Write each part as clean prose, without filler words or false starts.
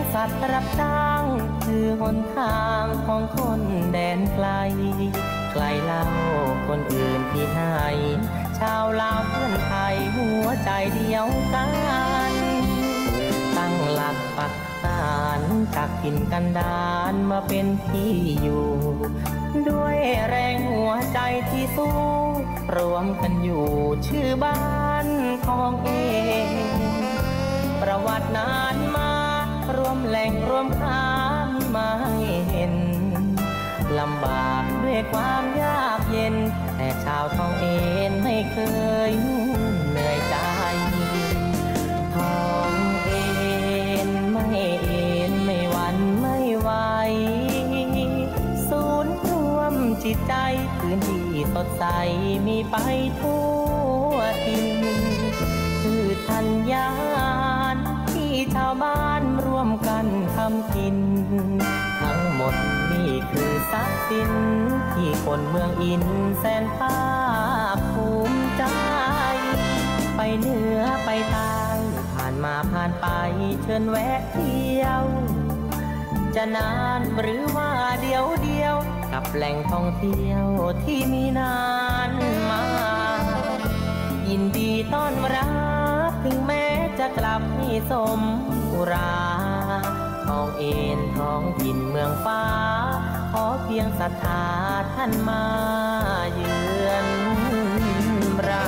สัตว์รับจ้างคือหนทางของคนแดนไกลไกลเล่าคนอื่นที่ไหนชาวลาวเพื่อนไทยหัวใจเดียวกันตั้งหลักปักฐานจากถิ่นกันดารมาเป็นที่อยู่ด้วยแรงหัวใจที่สู้รวมกันอยู่ชื่อบ้านของเองประวัตินานมารวมแหล่งรวมค่ามีมาให้เห็นลำบากด้วยความยากเย็นแต่ชาวท้องเอ็นไม่เคยเหนื่อยใจท้องเอ็นไม่เอ็นไม่หวั่นไม่ไหวศูนย์รวมจิตใจพื้นที่สดใสมีไปทั่วถิ่นคือธัญญาณที่ชาวบ้านร่วมกันทำกินทั้งหมดนี่คือทรัพย์สินที่คนเมืองอินแสนภาคภูมิใจไปเหนือไปใต้ผ่านมาผ่านไปเชิญแวะเที่ยวจะนานหรือว่าเดียวกับแหล่งท่องเที่ยวที่มีนานมายินดีต้อนรับถึงแม้จะกลับให้สมอุราท้องเอ็นท้องถิ่นเมืองฟ้าขอเพียงศรัทธาท่านมาเยือนเรา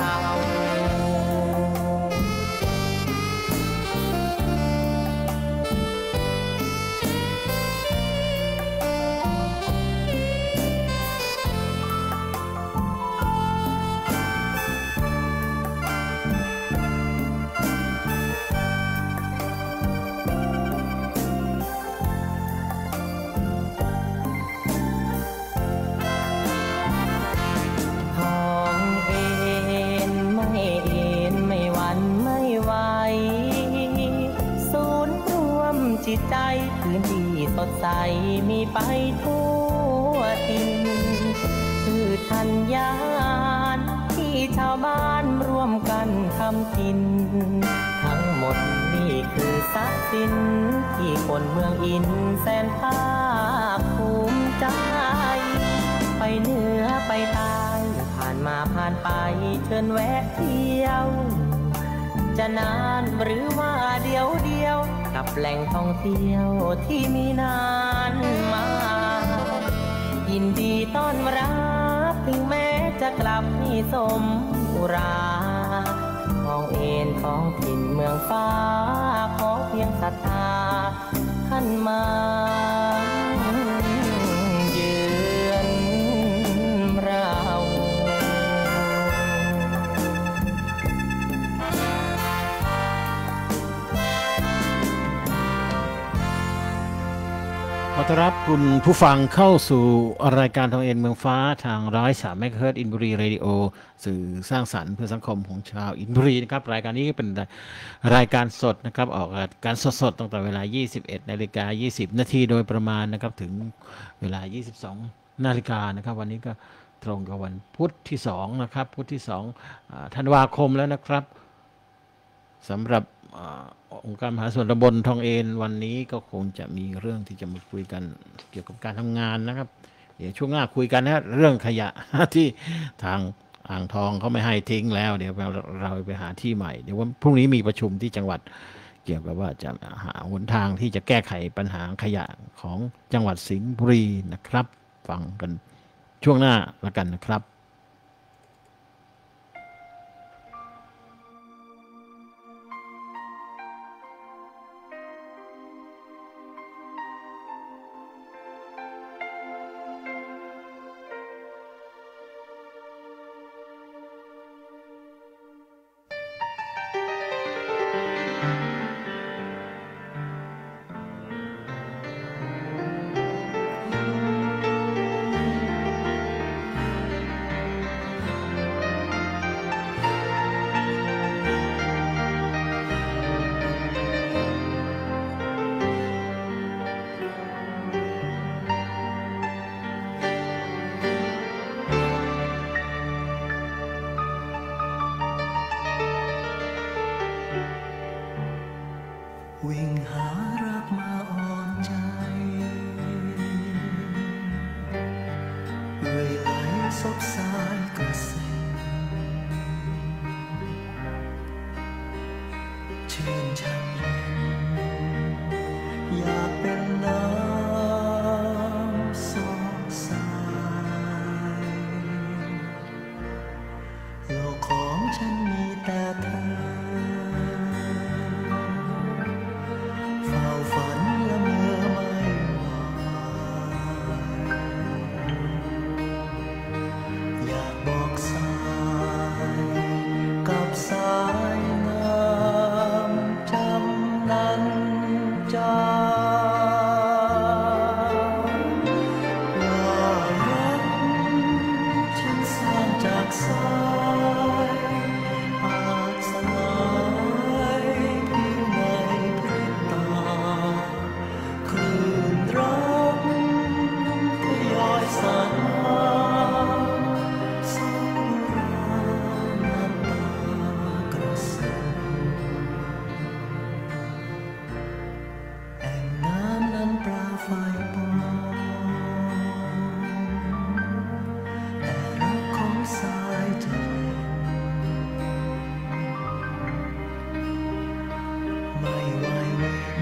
จิตใจพื้นที่สดใสมีไปทั่วถิ่นคือธัญญาณที่ชาวบ้านร่วมกันทำกินทั้งหมดนี่คือทรัพย์สินที่คนเมืองอินแสนภาคภูมิใจไปเหนือไปใต้ผ่านมาผ่านไปเชิญแวะเที่ยวจะนานหรือว่าเดียวกับแหล่งท่องเที่ยวที่มีนานมายินดีต้อนรับถึงแม้จะกลับให้สมอุราท้องเอ็นท้องถิ่นเมืองฟ้าขอเพียงศรัทธาท่านมาเยือนเราขอต้อนรับคุณผู้ฟังเข้าสู่รายการทองเอ็นเมืองฟ้าทาง103 เมกะเฮิรตซ์อินบุรีเรดิโอสื่อสร้างสรรค์เพื่อสังคมของชาวอินบุรีนะครับรายการนี้เป็นรายการสดนะครับออกอากาศการสดๆตั้งแต่เวลา 21:20 นาทีโดยประมาณนะครับถึงเวลา 22 นาฬิกานะครับวันนี้ก็ตรงกับวันพุธที่2นะครับพุธที่2ธันวาคมแล้วนะครับสำหรับองค์การมหาส่วนตำบลทองเอ็นวันนี้ก็คงจะมีเรื่องที่จะมาคุยกันเกี่ยวกับการทำงานนะครับเดี๋ยวช่วงหน้าคุยกันนะเรื่องขยะที่ทางอ่างทองเขาไม่ให้ทิ้งแล้วเดี๋ยวเราไปหาที่ใหม่เดี๋ยววันพรุ่งนี้มีประชุมที่จังหวัดเกี่ยวกับว่าจะหาหนทางที่จะแก้ไขปัญหาขยะของจังหวัดสิงห์บุรีนะครับฟังกันช่วงหน้าละกันนะครับวิ่งหารักมาอ้ใจเรื่อยไหลซบสายกระเซ็นชื่นช่ำเย็นอยากเป็นน้ำสองสายโลกของฉันมีแต่เธอเฝ้าฝันละเมอไม่หวานอยากบอกสายกับสายน้ำจำนั้นจาว่ารักฉันสร้างจากสายอาจสลายเพียงในพริบตาคลื่นรักทยอยสานมาสองเราน้ำตากระเซ็นแอ่งน้ำนั้นปลาไฟปองแต่รักของสายจะเย็นไม่ไหวเว้น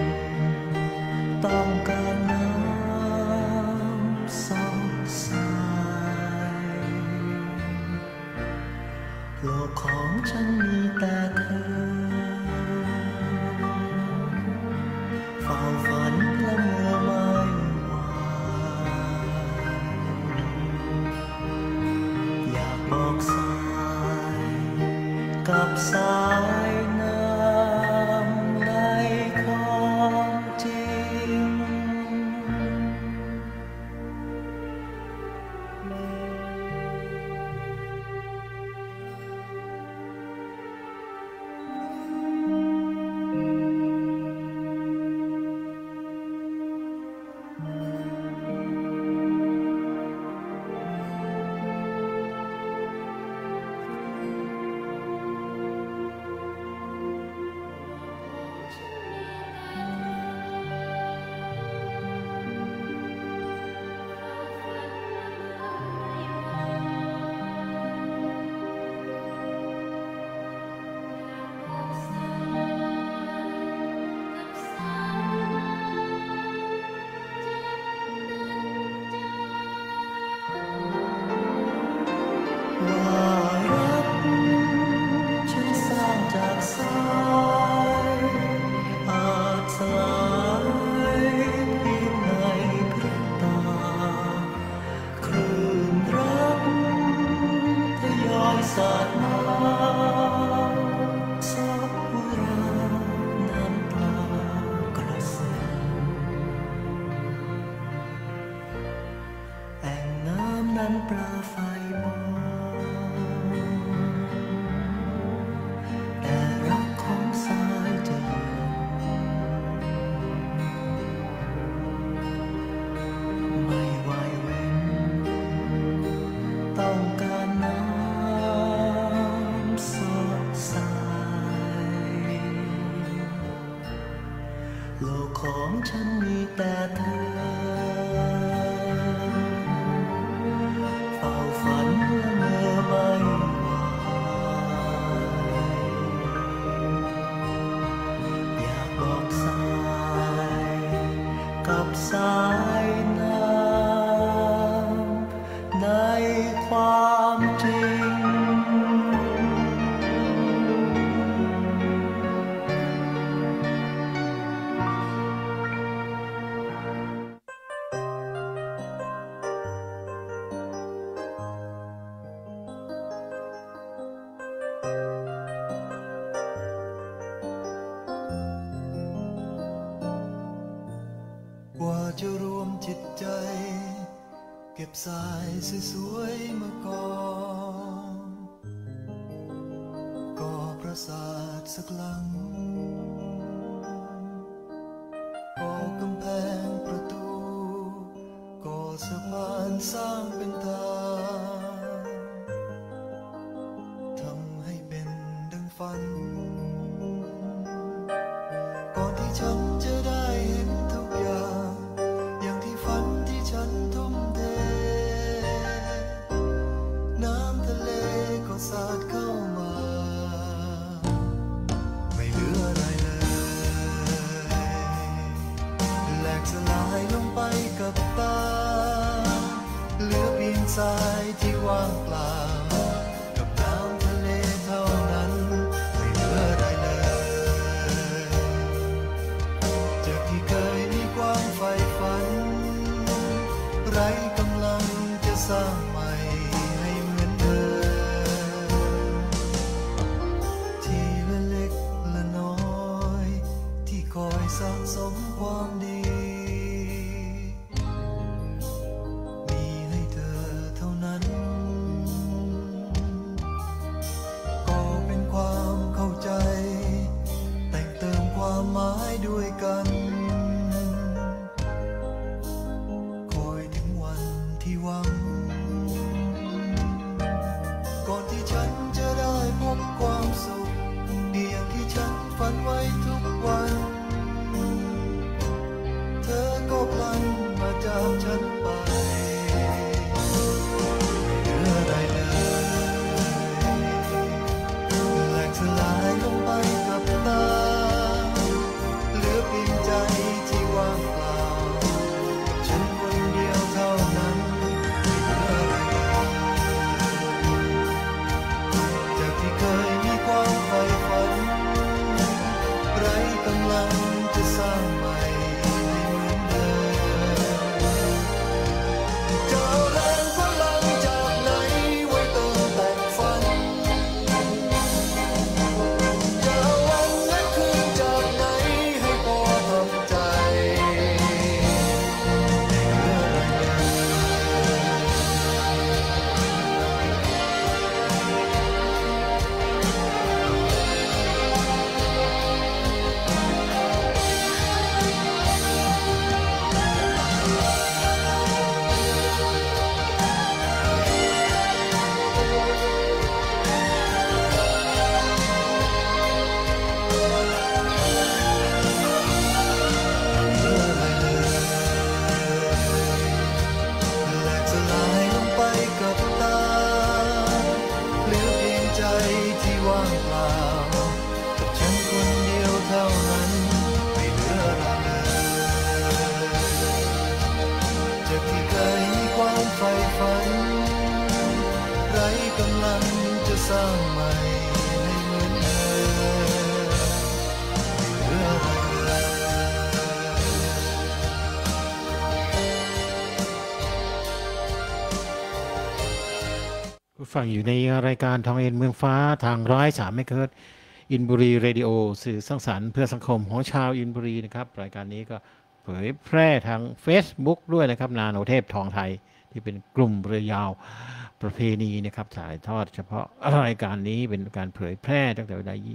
ต้องการน้ำสองสายโลกของฉันมีแต่เธอเฝ้าฝันละเมอไม่หวานอยากบอกสายกับสายน้ำในความจริง โลกของฉันมีแต่เธอเฝ้าฝันละเมอไม่ไหวอยากบอกสายกับสายน้ำในความจริงว่าจะรวมจิตใจเก็บสายสวยๆมาก่อนก่อปราสาทสักหลังก่อกำแพงประตูก่อสะพานสร้างเป็นทางทำให้เป็นดังฝันก่อนที่ฉันจะได้เห็นทุกอย่างที่ว่างเปล่ากับน้ำทะเลเท่านั้นไม่เหลืออะไรเลยจากที่เคยมีความใฝ่ฝันไร้กำลังจะสร้างใหม่ให้เหมือนเดิมทีละเล็กละน้อยที่คอยสะสมความดี มีให้เธอเท่านั้น ก็เป็นความเข้าใจ แต่งเติมความหมายด้วยกัน คอยถึงวันที่หวัง ก่อนที่ฉันจะได้พบความสุขอย่างที่ฉันฝันไว้ทุกวัน เธอก็พลันมาจากฉันไปไม่เหลืออะไรเลยแหลกสลายลงไปกับตาเหลือเพียงใจที่ว่างเปล่ากับฉันคนเดียวเท่านั้นไม่เหลืออะไรเลยจากที่เคยมีความใฝ่ฝันไร้กำลังจะสร้างใหม่ให้เหมือนเดิมจะเอาแรงพลังจากไหนไว้เติมแต่งฝันจะเอาวันและคืนจากไหนให้พอทำใจไม่เหลืออะไรแหลกสลายลงไปกับตาเหลือเพียงใจที่ว่างเปล่ากับฉันคนเดียวเท่านั้นไม่เหลืออะไรเลยจากที่เคยมีความใฝ่ฝันไร้กำลังจะสร้างใหม่ให้เหมือนเดิมไม่เหลืออะไรเลยผู้ฟังอยู่ในรายการทองเอ็นเมืองฟ้าทาง103 เมกะเฮิรตซ์อินบุรีเรดิโอสื่อสร้างสรรค์เพื่อสังคมของชาวอินบุรีนะครับรายการนี้ก็เผยแพร่ทาง Facebook ด้วยนะครับนาโนเทพทองไทยที่เป็นกลุ่มเรือยาวประเพณีนะครับถ่ายทอดเฉพาะรายการนี้เป็นการเผยแพร่ตั้งแต่เวลา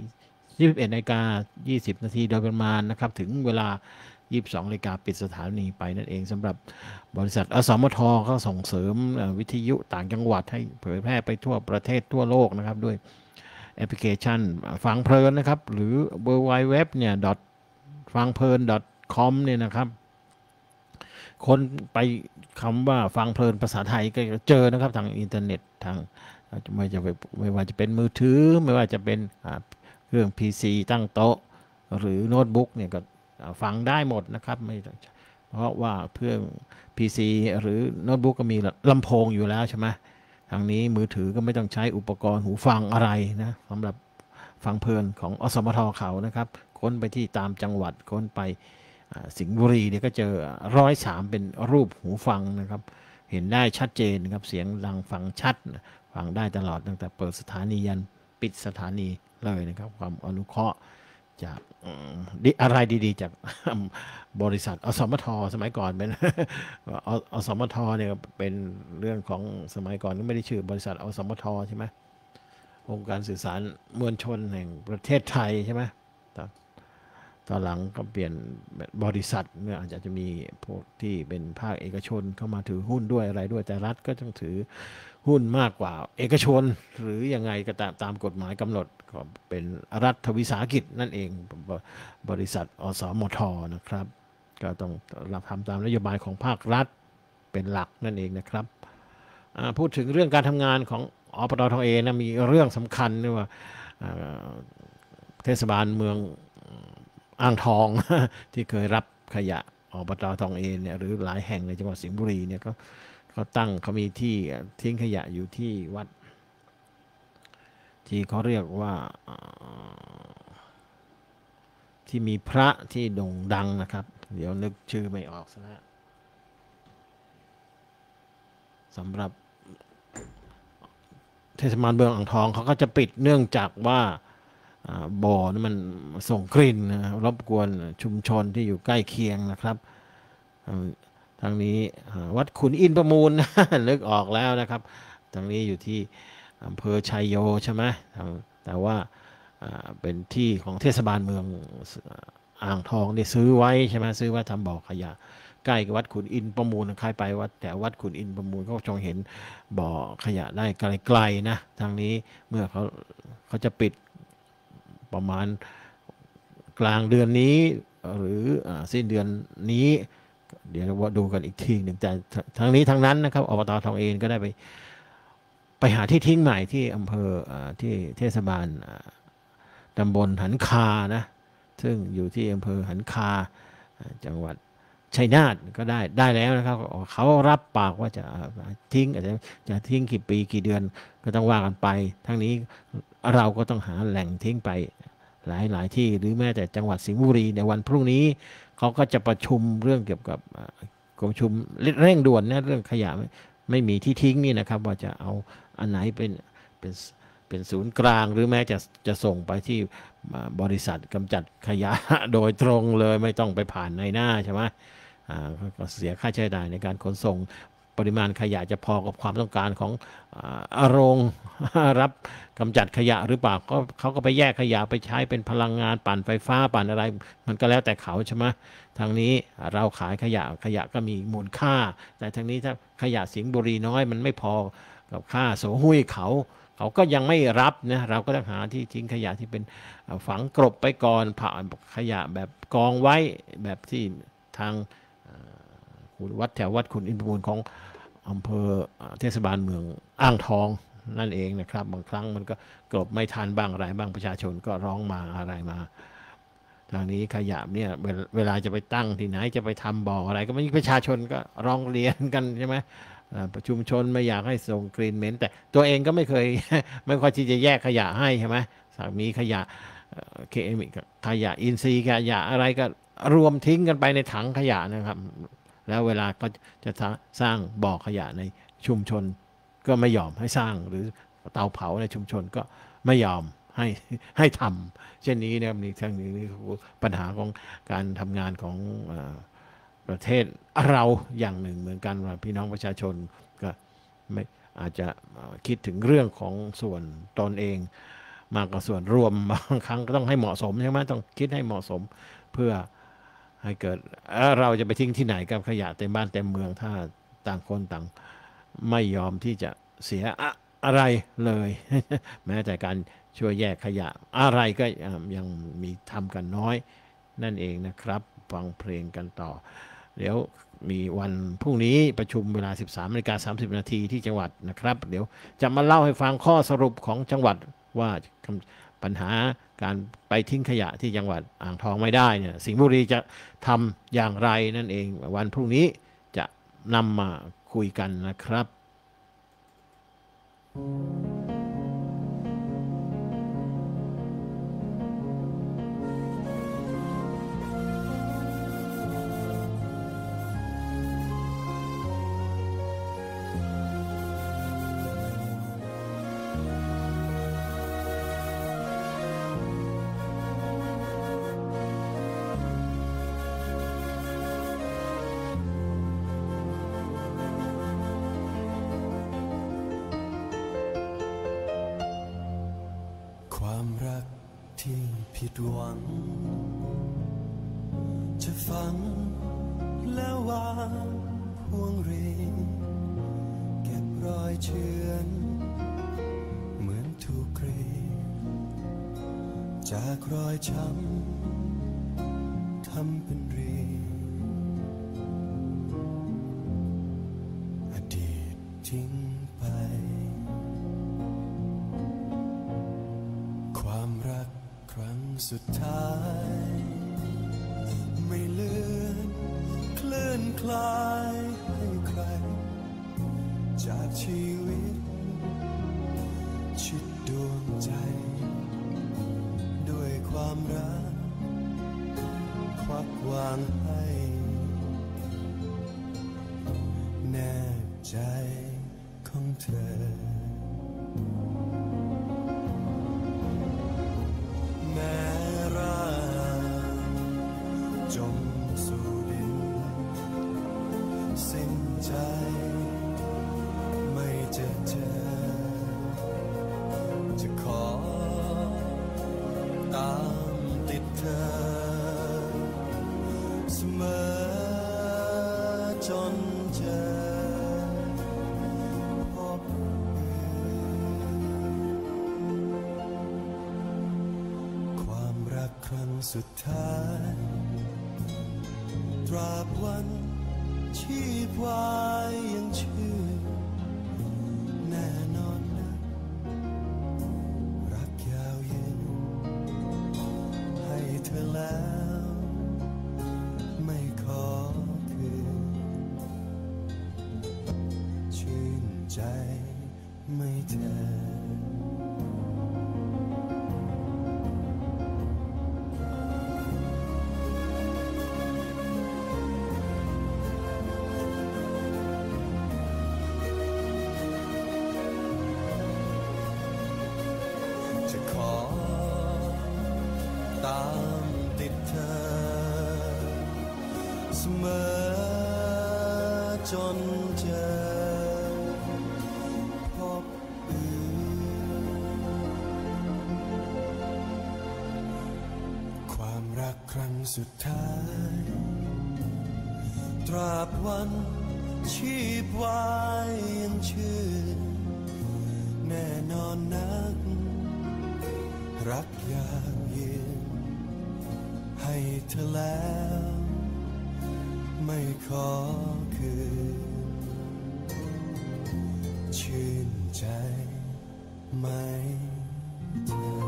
21:20 นาทีโดยประมาณนะครับถึงเวลา 22 นาฬิกาปิดสถานีไปนั่นเองสำหรับบริษัทอสมทก็ส่งเสริมวิทยุต่างจังหวัดให้เผยแพร่ไปทั่วประเทศทั่วโลกนะครับด้วยแอปพลิเคชันฟังเพลินนะครับหรือ www เนี่ย ฟังเพลิน .com เนี่ยนะครับคนไปคำว่าฟังเพลินภาษาไทยก็เจอนะครับทางอินเทอร์เน็ตทางไม่ว่าจะเป็นมือถือไม่ว่าจะเป็นเครื่อง PC ตั้งโต๊ะหรือโน้ตบุ๊กเนี่ยก็ฟังได้หมดนะครับไม่เพราะว่าเพื่อน PC หรือโน้ตบุ๊กก็มีลำโพงอยู่แล้วใช่ไหมทางนี้มือถือก็ไม่ต้องใช้อุปกรณ์หูฟังอะไรนะสำหรับฟังเพลินของอสมทเขานะครับค้นไปที่ตามจังหวัดค้นไปสิงห์บุรีเนี่ยก็เจอ103เป็นรูปหูฟังนะครับเห็นได้ชัดเจนนะครับเสียงดังฟังชัดฟังได้ตลอดตั้งแต่เปิดสถานียันปิดสถานีเลยนะครับความอนุเคราะห์จากอะไรดีๆจากบริษัทอสมทสมัยก่อนเป็น อสมทเนี่ยเป็นเรื่องของสมัยก่อนก็ไม่ได้ชื่อบริษัทอสมทใช่ไหมองค์การสื่อสารมวลชนแห่งประเทศไทยใช่ไหมตอนหลังก็เปลี่ยนบริษัทเนี่ยอาจจะมีพวกที่เป็นภาคเอกชนเข้ามาถือหุ้นด้วยอะไรด้วยแต่รัฐก็ต้องถือหุ้นมากกว่าเอกชนหรือยังไงก็ตามกฎหมายกำหนดก็เป็นรัฐวิสาหกิจนั่นเองบริษัทอสมทนะครับก็ต้องรับทำตามนโยบายของภาครัฐเป็นหลักนั่นเองนะครับพูดถึงเรื่องการทำงานของอปต.ทองเอนะมีเรื่องสำคัญด้วยว่าเทศบาลเมืองอ่างทอง ที่เคยรับขยะอบต.ทองเอเนี่ยหรือหลายแห่งในจังหวัดสิงห์บุรีเนี่ยก็เขามีที่ทิ้งขยะอยู่ที่วัดที่เขาเรียกว่าที่มีพระที่โด่งดังนะครับเดี๋ยวนึกชื่อไม่ออกซะแล้วสำหรับเทศบาลเมืองอ่างทองเขาก็จะปิดเนื่องจากว่าบ่อนั้นมันส่งกลิ่นรบกวนชุมชนที่อยู่ใกล้เคียงนะครับทางนี้วัดขุนอินทร์ประมูล นึกออกแล้วนะครับทางนี้อยู่ที่อำเภอชัยโยใช่ไหมแต่ว่าเป็นที่ของเทศบาลเมืองอ่างทองได้ซื้อไว้ใช่ไหมซื้อไว้ทำบ่อขยะใกล้กับวัดขุนอินทร์ประมูลใครไปวัดแต่วัดขุนอินทร์ประมูลก็จงเห็นบ่อขยะได้ไกลๆนะทางนี้เมื่อเขาจะปิดประมาณกลางเดือนนี้หรือสิ้นเดือนนี้เดี๋ยวเราดูกันอีกทีหนึ่งแต่ทั้งนี้ทั้งนั้นนะครับอบต.ทองเอนก็ได้ไปหาที่ทิ้งใหม่ที่อำเภอที่เทศบาลตำบลหันคานะซึ่งอยู่ที่อำเภอหันคาจังหวัดชัยนาทก็ได้แล้วนะครับเขารับปากว่าจะทิ้งอาจจะทิ้งกี่ปีกี่เดือนก็ต้องว่ากันไปทั้งนี้เราก็ต้องหาแหล่งทิ้งไปหลายที่หรือแม้แต่จังหวัดสิงห์บุรีในวันพรุ่งนี้เขาก็จะประชุมเรื่องเกี่ยวกับประชุมเร่งด่วนนะเรื่องขยะไม่มีที่ทิ้งนี่นะครับว่าจะเอาอันไหนเป็นศูนย์กลางหรือแม้จะส่งไปที่บริษัทกำจัดขยะโดยตรงเลยไม่ต้องไปผ่านในหน้าใช่ไหมก็เสียค่าใช้จ่ายในการขนส่งปริมาณขยะจะพอกับความต้องการของโรงรับกำจัดขยะหรือเปล่าเขาก็ไปแยกขยะไปใช้เป็นพลังงานปั่นไฟฟ้าปั่นอะไรมันก็แล้วแต่เขาใช่ไหมทางนี้เราขายขยะก็มีมูลค่าแต่ทางนี้ถ้าขยะสิงห์บุรีน้อยมันไม่พอกับค่าโสหุ้ยเขาก็ยังไม่รับนะเราก็ต้องหาที่ทิ้งขยะที่เป็นฝังกลบไปก่อนผ่าขยะแบบกองไว้แบบที่ทางวัดแถววัดขุนอินทร์ประมูลของอำเภอเทศบาลเมืองอ่างทองนั่นเองนะครับบางครั้งมันก็กลบไม่ทันบ้างอะไรบ้างประชาชนก็ร้องมาอะไรมาทางนี้ขยะเนี่ยเวลาจะไปตั้งที่ไหนจะไปทำบ่ออะไรก็มีประชาชนก็ร้องเรียนกันใช่ไหมประชุมชนไม่อยากให้ส่งกลิ่นเหม็นแต่ตัวเองก็ไม่เคย ไม่ค่อยที่จะแยกขยะให้ใช่ไหมมีขยะขยะอินทรีย์ขยะอะไรก็รวมทิ้งกันไปในถังขยะนะครับแล้วเวลาก็จะสร้างบ่อขยะในชุมชนก็ไม่ยอมให้สร้างหรือเตาเผาในชุมชนก็ไม่ยอมให้ทำเช่นนี้นะครับนี่ทั้งนี้คือปัญหาของการทำงานของประเทศเราอย่างหนึ่งเหมือนกันว่าพี่น้องประชาชนก็ไม่อาจจะคิดถึงเรื่องของส่วนตนเองมากกว่าส่วนรวมบางครั้งก็ต้องให้เหมาะสมใช่ไหมต้องคิดให้เหมาะสมเพื่อให้เกิดเราจะไปทิ้งที่ไหนกับขยะเต็มบ้านเต็มเมืองถ้าต่างคนต่างไม่ยอมที่จะเสียอะไรเลย แม้แต่การช่วยแยกขยะอะไรก็ยังมีทำกันน้อยนั่นเองนะครับฟังเพลงกันต่อเดี๋ยวมีวันพรุ่งนี้ประชุมเวลา 13:30 นาทีที่จังหวัดนะครับเดี๋ยวจะมาเล่าให้ฟังข้อสรุปของจังหวัดว่าปัญหาการไปทิ้งขยะที่จังหวัดอ่างทองไม่ได้เนี่ยสิงห์บุรีจะทำอย่างไรนั่นเองวันพรุ่งนี้จะนำมาคุยกันนะครับความรักที่ผิดหวังจะฝังแล้ววางพวงเรเก็บรอยเฉือนเหมือนถูกกรีดจากรอยช้ำทำเป็นรีอดีตทิ้งไปความรักครั้งสุดท้ายไม่เลือนเคลื่อนคลายให้ใครชีวิตชิดดวงใจด้วยความรักควักวางให้แนบใจของเธอแม้ร่างจมสู่ดินสิ้นใจไม่เจอเธอจะขอตามติดเธอเสมอจนเจอพบความรักครั้งสุดท้ายตราบวันชีพวายยังชื่อแน่นอนนะรักยาวยืนให้เธอแล้วไม่ขอคืนชื่นใจไม่เธอตามติดเธอเสมอจนเจอพบอื่นความรักครั้งสุดท้ายตราบวันชีพวายยังชื่นแน่นอนนักรักยาวยืนให้เธอแล้วไม่ขอคืนชื่นใจไหมเธอ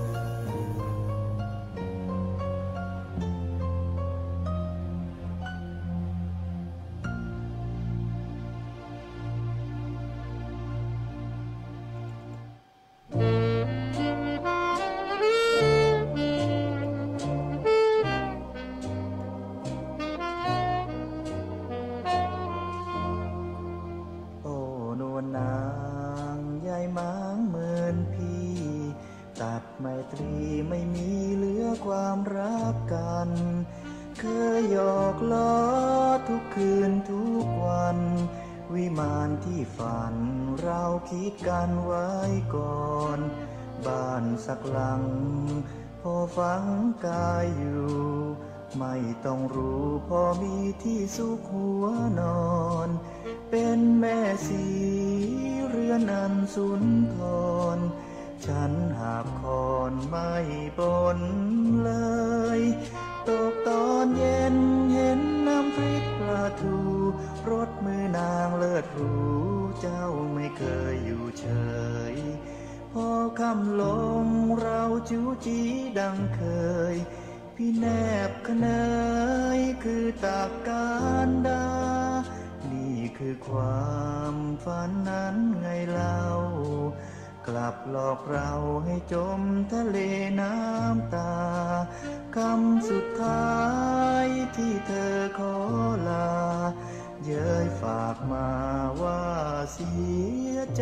ตัดไมตรีไม่มีเหลือความรักกันเคยหยอกล้อทุกคืนทุกวันวิมานที่ฝันเราคิดกันไว้ก่อนบ้านสักหลังพอฝังกายอยู่ไม่ต้องรู้พอมีที่สุขหัวนอนเป็นแม่สีเรือนอันสุนทรฉันหาบคอนไม่ปนเลยตกตอนเย็นเห็นน้ำพริกปลาทูรสมือนางเลิศหรูเจ้าไม่เคยอยู่เฉยพอค่ำลงเราจู้จี้ดังเคยพี่แนบขเนยคือตากการดานี่คือความฝันนั้นไงเล่ากลับหลอกเราให้จมทะเลน้ำตาคำสุดท้ายที่เธอขอลาเย้ยฝากมาว่าเสียใจ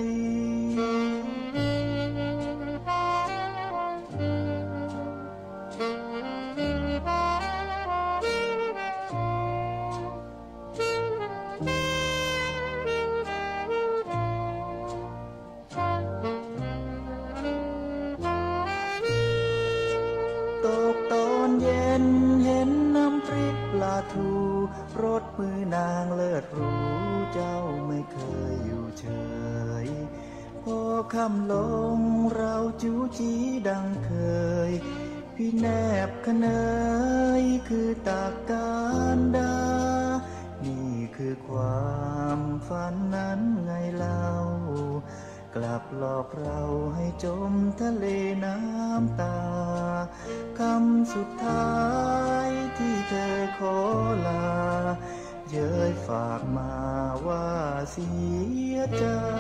ตกตอนเย็นเห็นน้ำพริกปลาทูรสมือนางเลิศหรูเจ้าไม่เคยอยู่เฉยพอค่ำลงเราจู้จี้ดังเคยพี่แนบขเนยคือตากการดานี่คือความฝันนั้นไงเล่ากลับหลอกเราให้จมทะเลน้ำตาคำสุดท้ายที่เธอขอลาเย้ยฝากมาว่าเสียใจ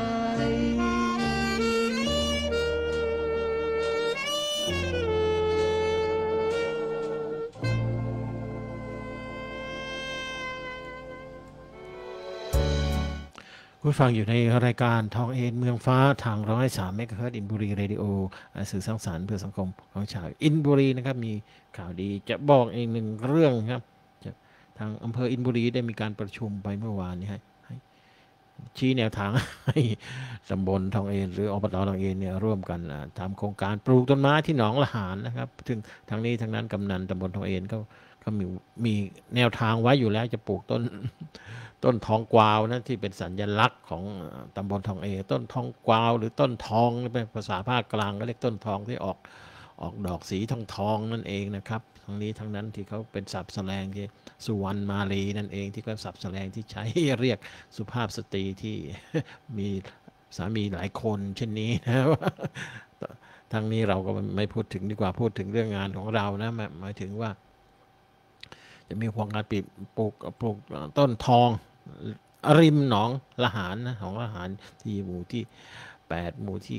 คุณฟังอยู่ในรายการทองเอ็นเมืองฟ้าทาง103 เมกะเฮิรตซ์อินบุรีเรดิโอสื่อสร้างสรรค์เพื่อสังคมของชาวอินบุรีนะครับมีข่าวดีจะบอกอีกหนึ่งเรื่องครับทางอำเภออินบุรีได้มีการประชุมไปเมื่อวานนี้ให้ชี้แนวทางให้ตำบลทองเอ็นหรืออบตทองเอ็นเนี่ยร่วมกันทำโครงการปลูกต้นไม้ที่หนองละหารนะครับซึ่งทางนี้ทางนั้นกำนันตำบลทองเอ็นก็มีแนวทางไว้อยู่แล้วจะปลูกต้นทองกวาวนะที่เป็นสัญลักษณ์ของตำบลทองเอต้นทองกวาวหรือต้นทองเป็นภาษาภาคกลางก็เรียกต้นทองที่ออกดอกสีทองนั่นเองนะครับทั้งนี้ทั้งนั้นที่เขาเป็นศัพท์แสลงที่สุวรรณมาลีนั่นเองที่ก็ศัพท์แสลงที่ใช้เรียกสุภาพสตรีที่ มีสามีหลายคนเช่นนี้นะทั้งนี้เราก็ไม่พูดถึงดีกว่าพูดถึงเรื่องงานของเรานะหมายถึงว่าจะมีโครงการปลูกต้นทองริมหนองละหารนะของละหารที่หมู่ที่8หมู่ที่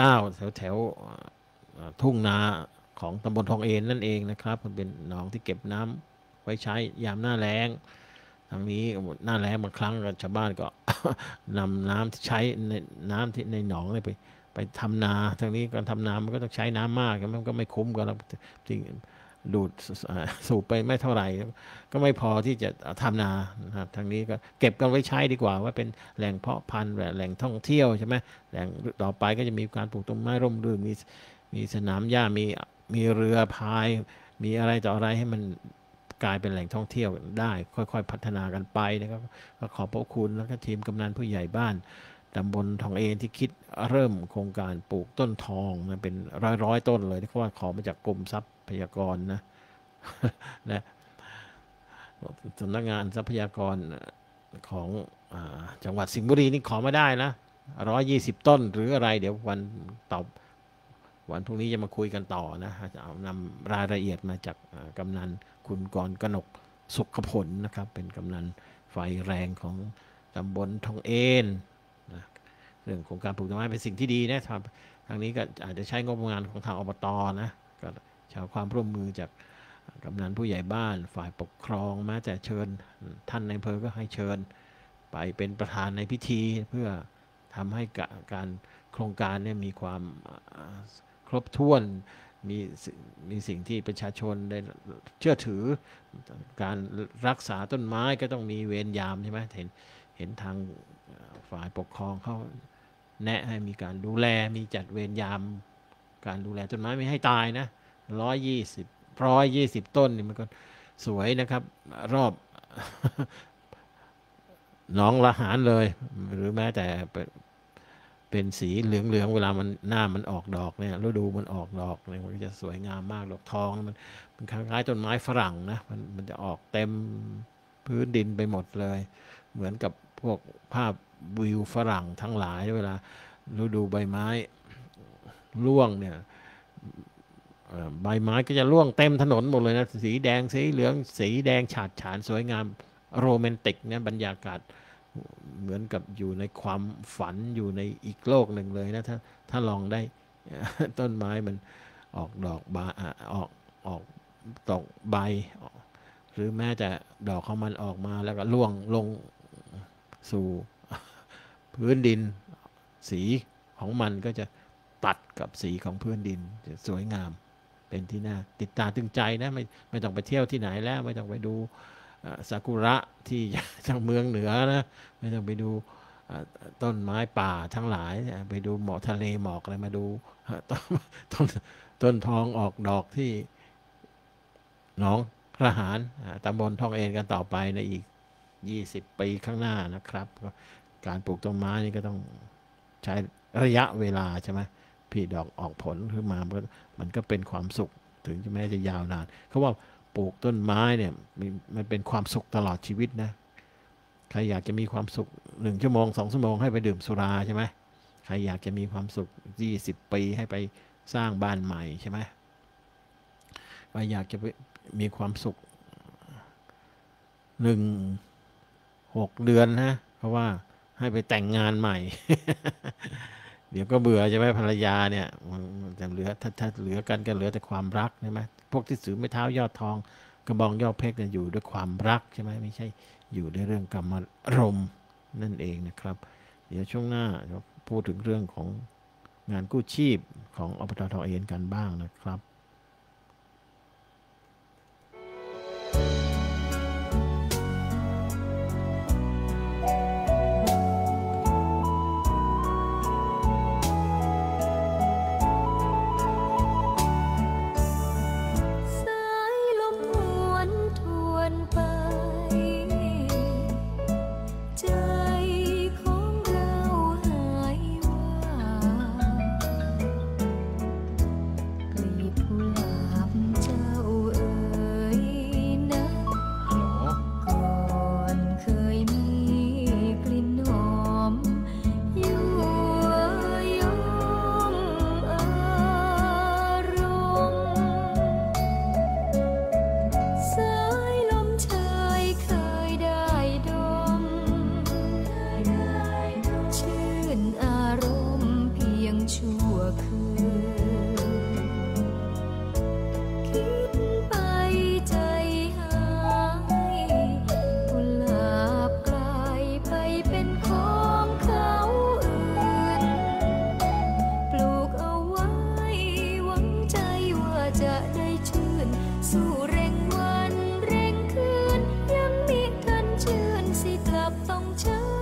9แถวทุ่งนาของตำบลทองเอ็นนั่นเองนะครับมันเป็นหนองที่เก็บน้ำไว้ใช้ยามหน้าแล้งทางนี้หน้าแล้งบางครั้งชาวบ้านก็ นำน้ำที่ใช้ในน้ำที่ในหนองไปทำนาทางนี้การทำนามันก็ต้องใช้น้ำมากมันก็ไม่คุ้มกันที่ดูดสูบไปไม่เท่าไหร่ก็ไม่พอที่จะทำนานะครับทางนี้ก็เก็บกันไว้ใช้ดีกว่าว่าเป็นแหล่งเพาะพันธุ์แหล่งท่องเที่ยวใช่ไหมแหล่งต่อไปก็จะมีการปลูกต้นไม้ร่มรื่นมีสนามหญ้ามีเรือพายมีอะไรต่ออะไรให้มันกลายเป็นแหล่งท่องเที่ยวได้ค่อยๆพัฒนากันไปนะครับก็ขอบพระคุณแล้วก็ทีมกำนันผู้ใหญ่บ้านตำบลทองเอ็นที่คิดเริ่มโครงการปลูกต้นทองนะเป็นร้อยต้นเลยที่เขาว่าขอมาจากกรมทรัพยากรนะนะสำนักงานทรัพยากรของจังหวัดสิงห์บุรีนี่ขอมาได้นะ120 ต้นหรืออะไรเดี๋ยววันพรุ่งนี้จะมาคุยกันต่อนะจะเอานำรายละเอียดมาจากกำนันคุณกรกนกสุขผลนะครับเป็นกำนันไฟแรงของตำบลทองเอ็นนะเรื่องของการปลูกต้นไม้เป็นสิ่งที่ดีนะครับทางนี้ก็อาจจะใช้งบประมาณของทางอบตนะก็ใช้ความร่วมมือจากกำนันผู้ใหญ่บ้านฝ่ายปกครองแม้แต่เชิญท่านในอำเภอก็ให้เชิญไปเป็นประธานในพิธีเพื่อทำให้การโครงการเนี่ยมีความครบถ้วนมีสิ่งที่ประชาชนได้เชื่อถือการรักษาต้นไม้ก็ต้องมีเวรยามใช่ไหมเห็นทางฝ่ายปกครองเขาแนะให้มีการดูแลมีจัดเวรยามการดูแลต้นไม้ไม่ให้ตายนะ120 ต้นนี่มันก็สวยนะครับรอบหนองละหารเลยหรือแม้แต่เป็นสีเหลืองๆเวลามันหน้ามันออกดอกเนี่ยฤดูมันออกดอกเนี่ยมันก็จะสวยงามมากดอกทองมันคล้ายๆต้นไม้ฝรั่งนะมันจะออกเต็มพื้นดินไปหมดเลยเหมือนกับพวกภาพวิวฝรั่งทั้งหลายเวลาฤดูใบไม้ร่วงเนี่ยใบไม้ก็จะร่วงเต็มถนนหมดเลยนะสีแดงสีเหลืองสีแดงฉาดฉานสวยงามโรแมนติกเนี่ยบรรยากาศเหมือนกับอยู่ในความฝันอยู่ในอีกโลกหนึ่งเลยนะถ้าลองได้ต้นไม้มันออกดอกบานออกตกใบหรือแม้แต่ดอกของมันออกมาแล้วก็ร่วงลงสู่พื้นดินสีของมันก็จะตัดกับสีของพื้นดินจะสวยงามเป็นที่น่าติดตาตึงใจนะไม่ต้องไปเที่ยวที่ไหนแล้วไม่ต้องไปดูซากุระที่ทางเมืองเหนือนะไม่ต้องไปดูต้นไม้ป่าทั้งหลายไปดูหมอกทะเลหมอกอะไรมาดูต้นทองออกดอกที่หนองละหารตำบลทองเอ็นกันต่อไปในอีก20 ปีข้างหน้านะครับการปลูกต้นไม้นี่ก็ต้องใช้ระยะเวลาใช่ไหมพี่ดอกออกผลขึ้นมามันก็เป็นความสุขถึงจะแม้จะยาวนานเขาว่าปลูกต้นไม้เนี่ยมันเป็นความสุขตลอดชีวิตนะใครอยากจะมีความสุข1 ชั่วโมง2 ชั่วโมงให้ไปดื่มสุราใช่ไหมใครอยากจะมีความสุข20 ปีให้ไปสร้างบ้านใหม่ใช่ไหมใครอยากจะมีความสุข6 เดือนนะเพราะว่าให้ไปแต่งงานใหม่ เดี๋ยวก็เบื่อใช่ไหมภรรยาเนี่ยมันจะเหลือถ้าเหลือกันก็เหลือแต่ความรักใช่ไหมพวกที่ถือไม้เท้ายอดทองกระบองยอดเพชรเนี่ยอยู่ด้วยความรักใช่ไหมไม่ใช่อยู่ด้วยเรื่องกรรมอารมณ์นั่นเองนะครับเดี๋ยวช่วงหน้าเราพูดถึงเรื่องของงานกู้ชีพของอบต.ทอเอนกันบ้างนะครับสายลมหวนทวนไปใจของเราหายว่ากลีบกุหลาบเจ้าเอ๋ยนะฮัลโหลก่อนเคยมีกลิ่นหอมยั่วยงอารมณ์สายลมเชยเคยได้ดมชื่นอารมณ์เพียงชั่วคืน คิดไปใจหายกุหลาบกลายไปเป็นของเขาอื่น ปลูกเอาไว้หวังใจว่าจะได้ชื่น สู่เร่งวันเร่งคืน ยังมิทันชื่นสิกลับต้องช้ำ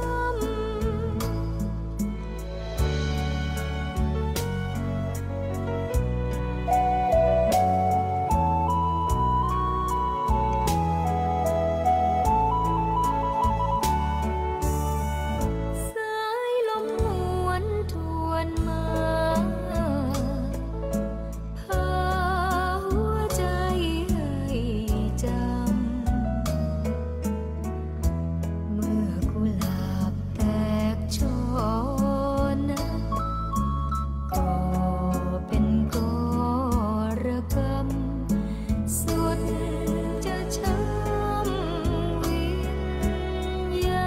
สายลมหวนทวนมาพาหัวใจให้จำเมื่อกุหลาบแตกช่อนะก็เป็นกรกรรมสุดจะช้ำวิญญา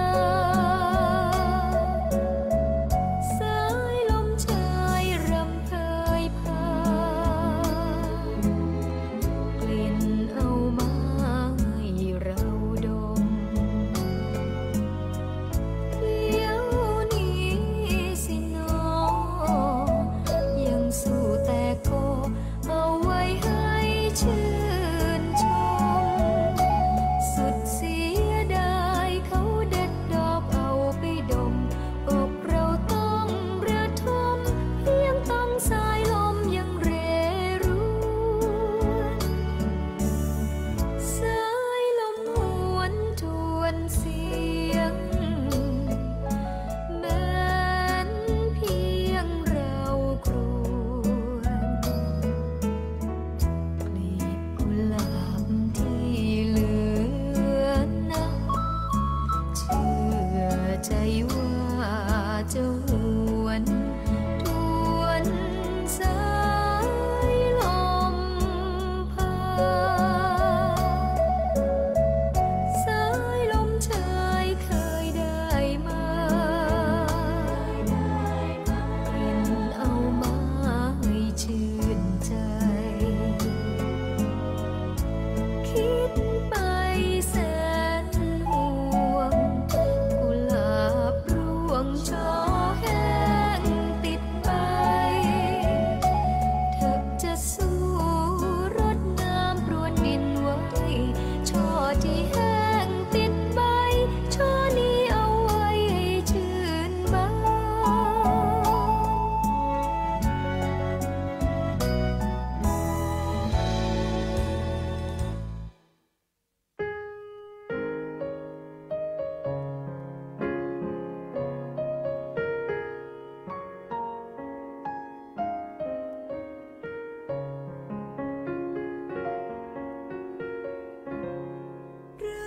ณ สายลมเชยรำเพยพากลิ่นเอามาให้เราดม เดี๋ยวนี้สิหนอยังสู้แต่ก็เอาไว้ให้ชื่นชม สุดเสียดายเขาเด็ดดอกเอาไปดมอกเราต้องระทมเพียงต้องสายลมยังเรรวนสายลมหวนทวนเสียงแม้นเพียงเราครวญ กลีบกุหลาบที่เหลือนะเชื่อใจว่าจะหวนทวนสายลมพาสายลมเชยเคยได้มากลิ่นเอามาให้ชื่นใจ คิดไปแสนห่วงกุหลาบร่วงช่อแห้งติดไปเธอจะสู้รดน้ำปรวนดินไว้ช่อที่แห้งติดใบช่อนี้เอาไว้ให้ชื่นบาน รั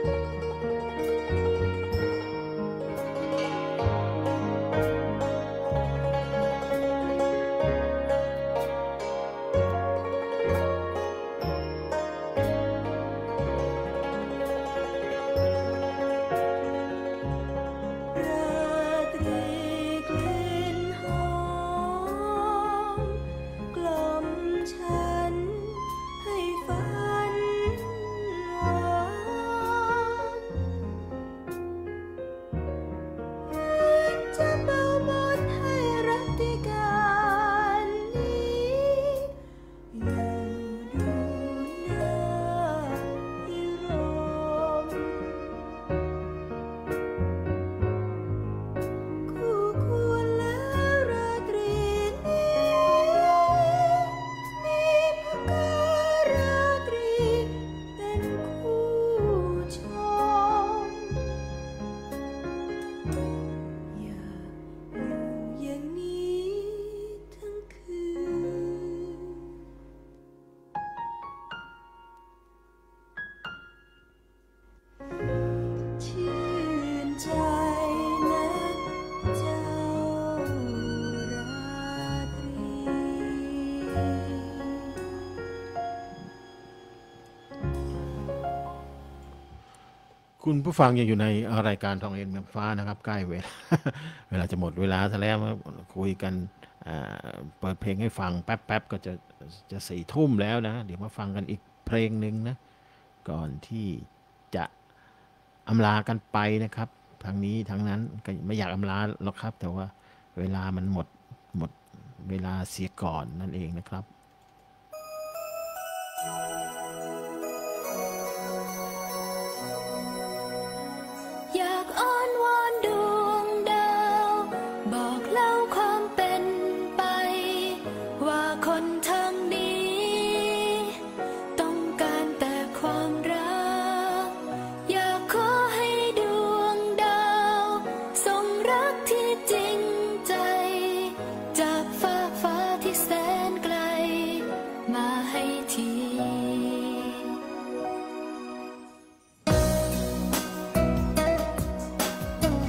คุณผู้ฟังยังอยู่ในรายการทองเอ็นเมืองฟ้านะครับใกล้เวลา เวลาจะหมดเวลาซะแล้วคุยกันเปิดเพลงให้ฟังแป๊บๆก็จะ4 ทุ่มแล้วนะเดี๋ยวมาฟังกันอีกเพลงหนึ่งนะก่อนที่จะอำลากันไปนะครับทางนี้ทางนั้นก็ไม่อยากอำลาหรอกครับแต่ว่าเวลามันหมดเวลาเสียก่อนนั่นเองนะครับอยากอ้อนวอนดวงดาวบอกเล่าความเป็นไปว่าคนทางนี้ต้องการแต่ความรักอยากขอให้ดวงดาวส่งรักที่จริงใจจากฟ้าที่แสนไกลมาให้ทีเ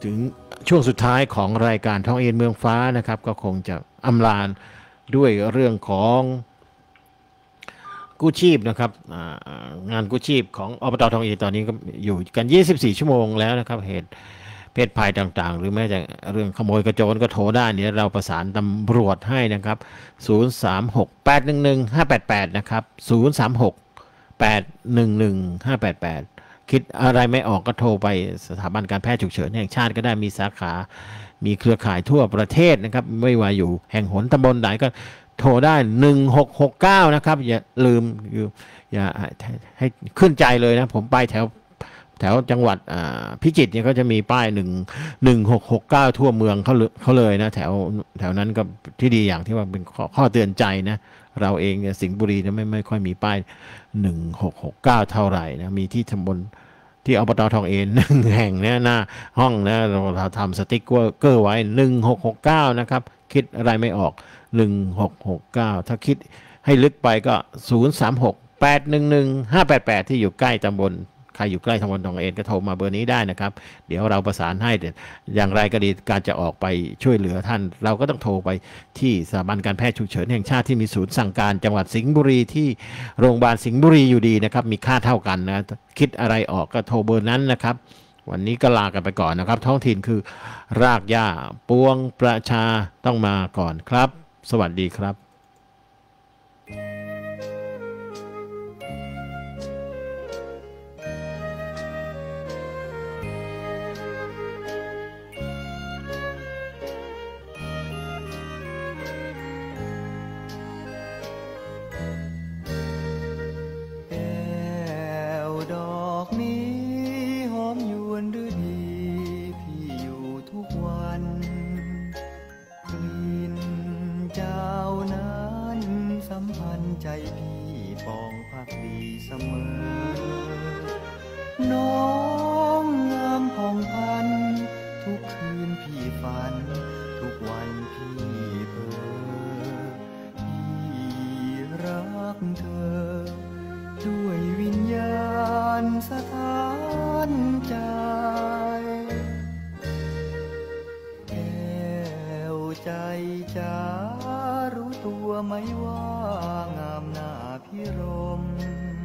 ถึงช่วงสุดท้ายของรายการท้องเอ็นเมืองฟ้านะครับก็คงจะอำลาด้วยเรื่องของกู้ชีพนะครับงานกู้ชีพของอบต.ทองเอกตอนนี้ก็อยู่กัน24ชั่วโมงแล้วนะครับเหตุเพศภัยต่างๆหรือแม้แต่เรื่องขโมยกระโจนก็โทรได้เดี๋ยวเราประสานตำรวจให้นะครับ036-811-588นะครับ036-811-588คิดอะไรไม่ออกก็โทรไปสถาบันการแพทย์ฉุกเฉินแห่งชาติก็ได้มีสาขามีเครือข่ายทั่วประเทศนะครับไม่ว่าอยู่แห่งหนตำบลไหนก็โทรได้1669นะครับอย่าลืมอย่าให้ขึ้นใจเลยนะผมไปแถวจังหวัดพิจิตรเนี่ยก็จะมีป้าย1669ทั่วเมืองเขาเลยนะแถวนั้นก็ที่ดีอย่างที่ว่าเป็นข้อเตือนใจนะเราเองเนี่ยสิงห์บุรีเนี่ยไม่ค่อยมีป้าย1669เท่าไหร่นะมีที่ตำบลที่อบต.ทองเอ็น1 แห่งเนี่ยหน้าห้องนะเราทำสติ๊กเกอร์ไว้1669นะครับคิดอะไรไม่ออก1669ถ้าคิดให้ลึกไปก็036-811-588ที่อยู่ใกล้ตำบลใครอยู่ใกล้ตำบลทองเอ็นก็โทรมาเบอร์นี้ได้นะครับเดี๋ยวเราประสานให้อย่างไรก็ดีการจะออกไปช่วยเหลือท่านเราก็ต้องโทรไปที่สถาบันการแพทย์ฉุกเฉินแห่งชาติที่มีศูนย์สั่งการจังหวัดสิงห์บุรีที่โรงพยาบาลสิงห์บุรีอยู่ดีนะครับมีค่าเท่ากันนะคิดอะไรออกก็โทรเบอร์นั้นนะครับวันนี้ก็ลากันไปก่อนนะครับท้องถิ่นคือรากหญ้าปวงประชาต้องมาก่อนครับสวัสดีครับใจพี่ปองพักดีเสมอน้องงามผ่องพันทุกคืนพี่ฝันทุกวันพี่เพ้อพี่รักเธอด้วยวิญญาณสถานใจแก้วใจจ๋ารู้ตัวไหมว่างามหน้าพิรม